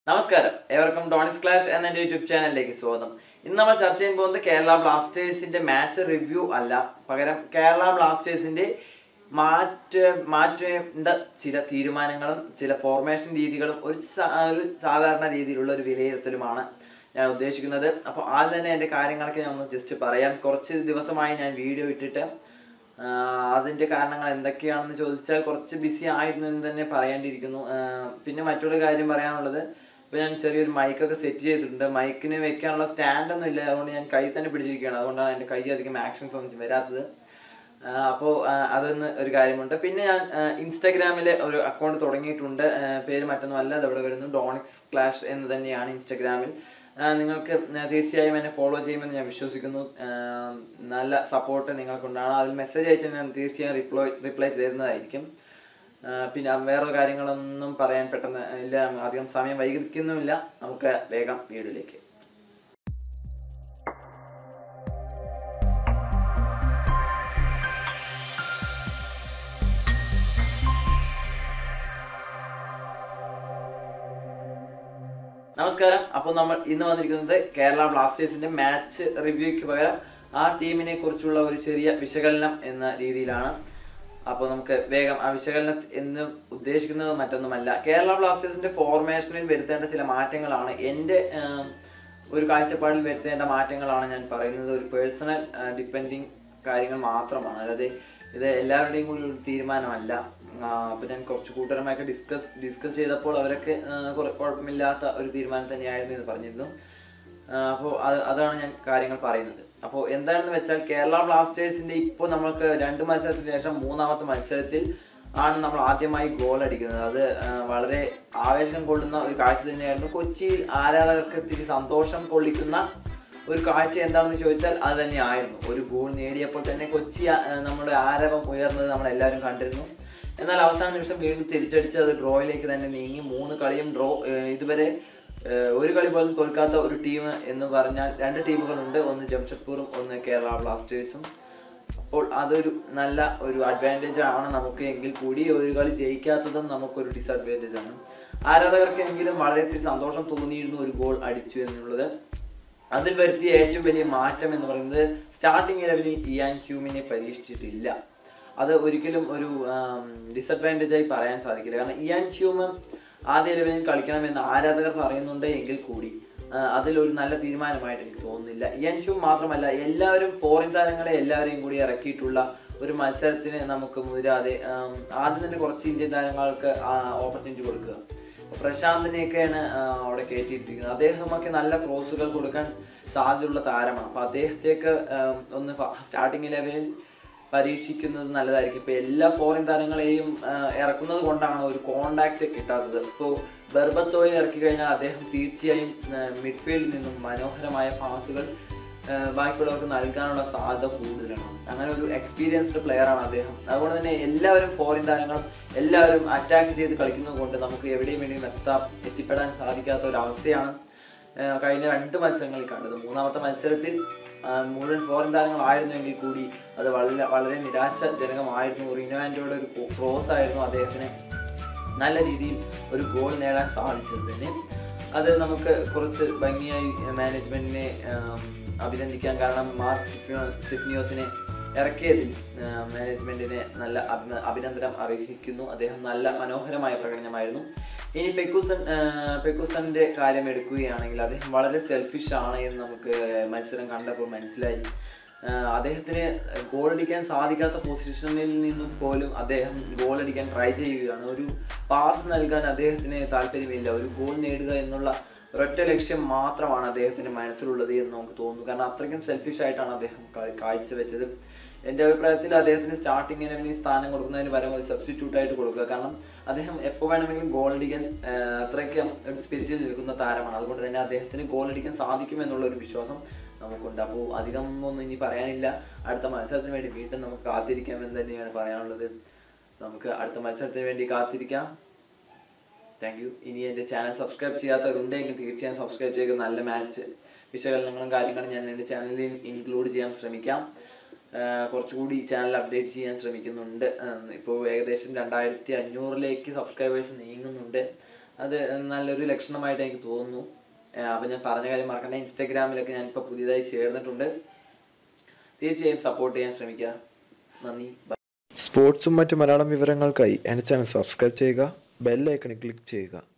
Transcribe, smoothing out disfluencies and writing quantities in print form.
നമസ്കാരം, ഏവർക്കും ഡോണിസ് ക്ലാഷ് എന്ന എൻ്റെ യൂട്യൂബ് ചാനലിലേക്ക് സ്വാഗതം. ഇന്ന് നമ്മൾ ചർച്ച ചെയ്യാൻ പോകുന്നത് കേരള ബ്ലാസ്റ്റേഴ്സിന്റെ മാച്ച് റിവ്യൂ അല്ല, പകരം കേരള ബ്ലാസ്റ്റേഴ്സിന്റെ മാറ്റേണ്ട ചില തീരുമാനങ്ങളും ചില ഫോർമേഷൻ രീതികളും ഒരു സാധാരണ രീതിയിലുള്ള ഒരു വിലയിരുത്തലുമാണ് ഞാൻ ഉദ്ദേശിക്കുന്നത്. അപ്പോൾ ആദ്യം തന്നെ എൻ്റെ കാര്യങ്ങളൊക്കെ ഞാൻ ഒന്ന് ജസ്റ്റ് പറയാം. കുറച്ച് ദിവസമായി ഞാൻ വീഡിയോ ഇട്ടിട്ട് അതിൻ്റെ കാരണങ്ങൾ എന്തൊക്കെയാണെന്ന് ചോദിച്ചാൽ കുറച്ച് ബിസി ആയിരുന്നു എന്ന് തന്നെ പറയേണ്ടിയിരിക്കുന്നു. പിന്നെ മറ്റൊരു കാര്യം പറയാനുള്ളത്, ഇപ്പോൾ ഞാൻ ചെറിയൊരു മൈക്കൊക്കെ സെറ്റ് ചെയ്തിട്ടുണ്ട്. മൈക്കിന് വെക്കാനുള്ള സ്റ്റാൻഡൊന്നും ഇല്ല, അതുകൊണ്ട് ഞാൻ കൈ തന്നെ പിടിച്ചിരിക്കുകയാണ്. അതുകൊണ്ടാണ് എൻ്റെ കൈ അധികം ആക്ഷൻസ് ഒന്നും വരാത്തത്. അപ്പോൾ അതൊന്ന് ഒരു കാര്യമുണ്ട്. പിന്നെ ഞാൻ ഇൻസ്റ്റാഗ്രാമിൽ ഒരു അക്കൗണ്ട് തുടങ്ങിയിട്ടുണ്ട്. പേര് മറ്റൊന്നുമല്ല, അതവിടെ വരുന്നു ഡോണിക്സ് ക്ലാഷ് എന്ന് തന്നെയാണ് ഇൻസ്റ്റാഗ്രാമിൽ. നിങ്ങൾക്ക് തീർച്ചയായും എന്നെ ഫോളോ ചെയ്യുമെന്ന് ഞാൻ വിശ്വസിക്കുന്നു. നല്ല സപ്പോർട്ട് നിങ്ങൾക്കുണ്ടാണ്. അതിൽ മെസ്സേജ് അയച്ചാൽ ഞാൻ തീർച്ചയായും റിപ്ലൈ തരുന്നതായിരിക്കും. പിന്നെ വേറെ കാര്യങ്ങളൊന്നും പറയാൻ പെട്ടെന്ന് ഇല്ല, അധികം സമയം വൈകിക്കുന്നുമില്ല. നമുക്ക് വേഗം വീഡിയോയിലേക്ക്. നമസ്കാരം. അപ്പോൾ നമ്മൾ ഇന്ന് വന്നിരിക്കുന്നത് കേരള ബ്ലാസ്റ്റേഴ്സിന്റെ മാച്ച് റിവ്യൂക്ക് പകരം ആ ടീമിനെ കുറിച്ചുള്ള ഒരു ചെറിയ വിശകലനം എന്ന രീതിയിലാണ്. അപ്പോൾ നമുക്ക് വേഗം ആ വിശകലനം എന്ന് ഉദ്ദേശിക്കുന്നത് മറ്റൊന്നുമല്ല, കേരള ബ്ലാസ്റ്റേഴ്സിന്റെ ഫോർമേഷനിൽ വരുത്തേണ്ട ചില മാറ്റങ്ങളാണ്. എൻ്റെ ഒരു കാഴ്ചപ്പാടിൽ വരുത്തേണ്ട മാറ്റങ്ങളാണ് ഞാൻ പറയുന്നത്. ഒരു പേഴ്സണൽ ഡിപ്പെൻഡിങ് കാര്യങ്ങൾ മാത്രമാണ്, അല്ലാതെ ഇത് എല്ലാവരുടെയും കൂടി ഒരു തീരുമാനമല്ല. അപ്പോൾ ഞാൻ കുറച്ച് കൂട്ടുകാരുമായിട്ട് ഡിസ്കസ് ചെയ്തപ്പോൾ അവരൊക്കെ കുഴപ്പമില്ലാത്ത ഒരു തീരുമാനം തന്നെയായിരുന്നു എന്ന് പറഞ്ഞിരുന്നു. അപ്പോൾ അതാണ് ഞാൻ കാര്യങ്ങൾ പറയുന്നത്. അപ്പോൾ എന്താണെന്ന് വെച്ചാൽ, കേരള ബ്ലാസ്റ്റേഴ്സിന്റെ ഇപ്പോൾ നമ്മൾക്ക് 2 മത്സരത്തിന് ശേഷം 3ാമത്തെ മത്സരത്തിൽ ആണ് നമ്മൾ ആദ്യമായി ഗോൾ അടിക്കുന്നത്. അത് വളരെ ആവേശം കൊള്ളുന്ന ഒരു കാഴ്ച തന്നെയായിരുന്നു. കൊച്ചിയിൽ ആരാധകർക്ക് ഇത്തിരി സന്തോഷം കൊള്ളിക്കുന്ന ഒരു കാഴ്ച എന്താണെന്ന് ചോദിച്ചാൽ അത് തന്നെയായിരുന്നു. ഒരു ഗോൾ നേടിയപ്പോൾ തന്നെ കൊച്ചി നമ്മുടെ ആരവം ഉയർന്നത് നമ്മളെല്ലാവരും കണ്ടിരുന്നു. എന്നാൽ അവസാന നിമിഷം വീണ്ടും തിരിച്ചടിച്ച് അത് ഡ്രോയിലേക്ക് തന്നെ നീങ്ങി. 3 കളിയും ഡ്രോ. ഇതുവരെ ഒരു കളി പോലും തോൽക്കാത്ത ഒരു ടീം എന്ന് പറഞ്ഞാൽ 2 ടീമുകളുണ്ട്, ഒന്ന് ജംഷഡ്പൂറും ഒന്ന് കേരള ബ്ലാസ്റ്റേഴ്സും. അപ്പോൾ അതൊരു നല്ല ഒരു അഡ്വാൻറ്റേജ് ആണ് നമുക്ക്. എങ്കിൽ കൂടി ഒരു കളി ജയിക്കാത്തതും നമുക്കൊരു ഡിസഡ്വാൻറ്റേജ് ആണ്. ആരാധകർക്കെങ്കിലും വളരെ സന്തോഷം തോന്നിയിരുന്നു ഒരു ഗോൾ അടിച്ചു എന്നുള്ളത്. അതിൽ വരുത്തിയ ഏറ്റവും വലിയ മാറ്റം എന്ന് പറയുന്നത്, സ്റ്റാർട്ടിംഗ് 11 ഇയാൻ ഹ്യൂമിനെ പരീക്ഷിച്ചിട്ടില്ല. അത് ഒരിക്കലും ഒരു ഡിസഡ്വാൻറ്റേജായി പറയാൻ സാധിക്കില്ല. കാരണം ഇയാൻ ഹ്യൂമൻ ആദ്യ 11 കളിക്കണമെന്ന് ആരാധകർ പറയുന്നുണ്ട് എങ്കിൽ കൂടി അതിലൊരു നല്ല തീരുമാനമായിട്ട് എനിക്ക് തോന്നുന്നില്ല. ഇയാൻ ഹ്യൂം മാത്രമല്ല, എല്ലാവരും ഫോറിൻ താരങ്ങളെ എല്ലാവരെയും കൂടി ഇറക്കിയിട്ടുള്ള ഒരു മത്സരത്തിന് നമുക്ക് മുതിരാതെ ആദ്യം തന്നെ കുറച്ച് ഇന്ത്യൻ താരങ്ങൾക്ക് ഓപ്പർച്യൂണിറ്റി കൊടുക്കുക. പ്രശാന്തിനെയൊക്കെയാണ് അവിടെ കയറ്റിയിട്ടിരിക്കുന്നത്. അദ്ദേഹമൊക്കെ നല്ല ക്രോസുകൾ കൊടുക്കാൻ സാധ്യതയുള്ള താരമാണ്. അപ്പോൾ അദ്ദേഹത്തെയൊക്കെ ഒന്ന് സ്റ്റാർട്ടിംഗ് 11 പരീക്ഷിക്കുന്നത് നല്ലതായിരിക്കും. ഇപ്പോൾ എല്ലാ ഫോറിൻ താരങ്ങളെയും ഇറക്കുന്നത് കൊണ്ടാണ് ഒരു കോണ്ടാക്ട് കിട്ടാത്തത്. ഇപ്പോൾ ബെർബത്തോയെ ഇറക്കി കഴിഞ്ഞാൽ അദ്ദേഹം തീർച്ചയായും മിഡ്ഫീൽഡിൽ നിന്നും മനോഹരമായ പാസുകൾ ബാക്കിയുള്ളവർക്ക് നൽകാനുള്ള സാധ്യത കൂടുതലാണ്. അങ്ങനെ ഒരു എക്സ്പീരിയൻസ്ഡ് പ്ലെയറാണ് അദ്ദേഹം. അതുകൊണ്ട് തന്നെ എല്ലാവരും ഫോറിൻ താരങ്ങളും എല്ലാവരും അറ്റാക്ക് ചെയ്ത് കളിക്കുന്നത് കൊണ്ട് നമുക്ക് എവിടെയും എത്തിപ്പെടാൻ സാധിക്കാത്ത ഒരു അവസ്ഥയാണ് കഴിഞ്ഞ 2 മത്സരങ്ങളിൽ കണ്ടത്. 3ാമത്തെ മത്സരത്തിൽ മുഴുവൻ ഫോറിൻ താരങ്ങളായിരുന്നുവെങ്കിൽ കൂടി അത് വളരെ നിരാശാജനകമായിരുന്നു. റിനോ ആൻഡോയുടെ ഒരു ക്രോസ് ആയിരുന്നു അദ്ദേഹത്തിന് നല്ല രീതിയിൽ ഒരു ഗോൾ നേടാൻ സാധിച്ചത് തന്നെ. അത് നമുക്ക് കുറച്ച് ഭംഗിയായി മാനേജ്മെന്റിനെ അഭിനന്ദിക്കാൻ. കാരണം മാർക്ക് സിഫ്നിയോസിനെ ഇറക്കിയതിൽ മാനേജ്മെന്റിനെ നല്ല അഭിനന്ദനം അർഹിക്കുന്നു. അദ്ദേഹം നല്ല മനോഹരമായ പ്രകടനമായിരുന്നു. ഇനി പെക്കുസന്റെ കാര്യം എടുക്കുകയാണെങ്കിൽ, അദ്ദേഹം വളരെ സെൽഫിഷ് ആണ് എന്ന് നമുക്ക് മത്സരം കണ്ടപ്പോൾ മനസ്സിലായി. അദ്ദേഹത്തിന് ഗോൾ അടിക്കാൻ സാധിക്കാത്ത പൊസിഷനിൽ നിന്നും പോലും അദ്ദേഹം ഗോൾ അടിക്കാൻ ട്രൈ ചെയ്യുകയാണ്. ഒരു പാസ് നൽകാൻ അദ്ദേഹത്തിന് താല്പര്യമില്ല. ഒരു ഗോൾ നേടുക എന്നുള്ള ഒരൊറ്റ ലക്ഷ്യം മാത്രമാണ് അദ്ദേഹത്തിന് മനസ്സിലുള്ളത് എന്ന് നമുക്ക് തോന്നുന്നു. കാരണം അത്രയ്ക്കും സെൽഫിഷ് ആയിട്ടാണ് അദ്ദേഹം കാഴ്ചവെച്ചത്. എൻ്റെ അഭിപ്രായത്തിൽ അദ്ദേഹത്തിന് സ്റ്റാർട്ടിംഗ് 11 സ്ഥാനം കൊടുക്കുന്നതിന് പകരം ഒരു സബ്സ്റ്റിറ്റ്യൂട്ടായിട്ട് കൊടുക്കുക. കാരണം അദ്ദേഹം എപ്പോൾ വേണമെങ്കിലും ഗോൾ അടിക്കാൻ അത്രയ്ക്കും ഒരു സ്പിരിറ്റിൽ നിൽക്കുന്ന താരമാണ്. അതുകൊണ്ട് തന്നെ അദ്ദേഹത്തിന് ഗോൾ അടിക്കാൻ സാധിക്കുമെന്നുള്ള ഒരു വിശ്വാസം നമുക്കുണ്ട്. അപ്പോൾ അധികം ഒന്നും ഇനി പറയാനില്ല. അടുത്ത മത്സരത്തിന് വേണ്ടി വീണ്ടും നമുക്ക് കാത്തിരിക്കാമെന്ന് തന്നെയാണ് പറയാനുള്ളത്. നമുക്ക് അടുത്ത മത്സരത്തിന് വേണ്ടി കാത്തിരിക്കാം. Thank you. ഇനി എൻ്റെ ചാനൽ സബ്സ്ക്രൈബ് ചെയ്യാത്തവരുണ്ടെങ്കിൽ തീർച്ചയായും സബ്സ്ക്രൈബ് ചെയ്യുക. നല്ല മാച്ച് വിശകലനങ്ങളും കാര്യങ്ങളും ഞാൻ എൻ്റെ ചാനലിൽ ഇൻക്ലൂഡ് ചെയ്യാൻ ശ്രമിക്കാം. കുറച്ചുകൂടി ചാനൽ അപ്ഡേറ്റ് ചെയ്യാൻ ശ്രമിക്കുന്നുണ്ട്. ഇപ്പോൾ ഏകദേശം 2500 സബ്സ്ക്രൈബേഴ്സ് നീങ്ങുന്നുണ്ട്. അത് നല്ലൊരു ലക്ഷണമായിട്ട് എനിക്ക് തോന്നുന്നു. അപ്പം ഞാൻ പറഞ്ഞ കാര്യം മറക്കണ്ട. ഇൻസ്റ്റാഗ്രാമിലൊക്കെ ഞാനിപ്പോൾ പുതിയതായി ചേർന്നിട്ടുണ്ട്. തീർച്ചയായും സപ്പോർട്ട് ചെയ്യാൻ ശ്രമിക്കുക. നന്ദി. സ്പോർട്സും മറ്റ് മലയാളം വിവരങ്ങൾക്കായി എൻ്റെ ചാനൽ സബ്സ്ക്രൈബ് ചെയ്യുക, ബെൽ ഐക്കണിൽ ക്ലിക്ക് ചെയ്യുക.